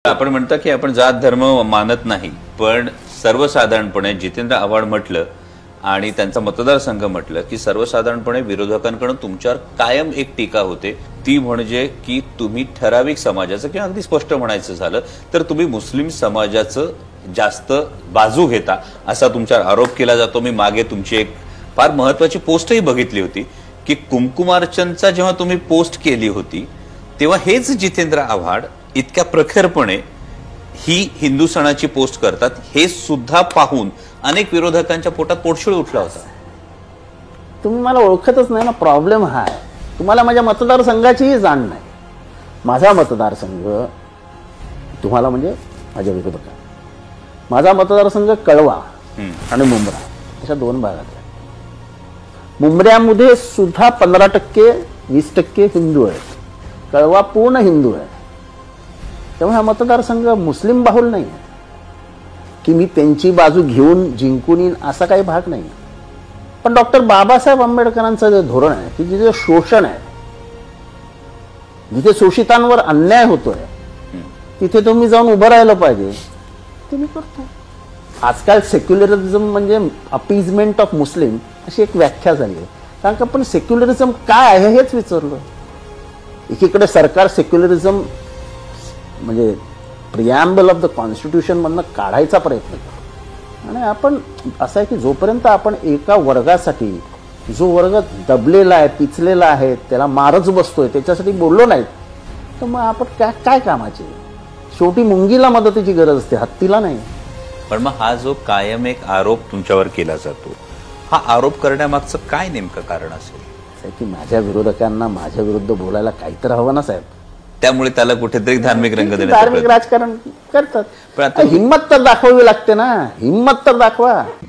आपण म्हणता की आपण जात धर्म मानत नाही, पण सर्वसाधारणपणे जितेंद्र आव्हाड म्हटलं आणि त्यांचा मतदारसंघ म्हटलं की सर्वसाधारणपणे विरोधकांकडून तुमच्यावर कायम एक टीका होते, ती म्हणजे की तुम्ही ठराविक समाजाचं किंवा अगदी स्पष्ट म्हणायचं झालं तर तुम्ही मुस्लिम समाजाचं जास्त बाजू घेता असा तुमच्यावर आरोप केला जातो। मी मागे तुमची एक फार महत्त्वाची पोस्टही बघितली होती की कुंकुमार्चनचा जेव्हा तुम्ही पोस्ट केली होती तेव्हा हेच जितेंद्र आव्हाड इतक्या प्रखरपणे ही हिंदू सणाची पोस्ट करतात, हे सुद्धा पाहून अनेक विरोधकांच्या पोटात पोटशिळ उठला होता। तुम्ही मला ओळखतच नाही ना, प्रॉब्लेम हा आहे। तुम्हाला माझ्या मतदारसंघाचीही जाण नाही। माझा मतदारसंघ तुम्हाला म्हणजे माझ्या विरोधकांना, माझा मतदारसंघ कळवा आणि मुंब्रा अशा दोन भागात आहे। मुंब्र्यामध्ये सुद्धा 15% 20% हिंदू आहेत, कळवा पूर्ण हिंदू आहे। त्यामुळे हा मतदारसंघ मुस्लिम बाहुल नाही की मी त्यांची बाजू घेऊन जिंकून येईन असा काही भाग नाही। पण डॉक्टर बाबासाहेब आंबेडकरांचं जे धोरण आहे की जिथे शोषण आहे, जिथे शोषितांवर अन्याय होतोय तिथे तुम्ही जाऊन उभं राहिलं पाहिजे, ते मी करतो। आजकाल सेक्युलरिझम म्हणजे अपीजमेंट ऑफ मुस्लिम अशी एक व्याख्या झाली आहे। कारण का आपण सेक्युलरिझम काय आहे हेच विचारलं। एकीकडे सरकार सेक्युलरिझम म्हणजे प्रिॲम्बल ऑफ द कॉन्स्टिट्यूशन मधनं काढायचा प्रयत्न करतो आणि आपण असं आहे की जोपर्यंत आपण एका वर्गासाठी, जो वर्ग दबलेला आहे, पिचलेला आहे, त्याला मारच बसतोय, त्याच्यासाठी बोललो नाहीत तर मग आपण काय कामाचे। शेवटी मुंगीला मदतीची गरज असते, हत्तीला नाही। पण मग हा जो कायम एक आरोप तुमच्यावर केला जातो, हा आरोप करण्यामागचं काय नेमकं कारण असेल? की माझ्या विरोधकांना माझ्या विरुद्ध बोलायला काहीतरी हवं ना साहेब, त्यामुळे त्याला कुठेतरी धार्मिक रंग देण्याचा धार्मिक राजकारण करतात। पण आता हिंमत तर दाखवावी लागते ना, हिंमत तर दाखवा।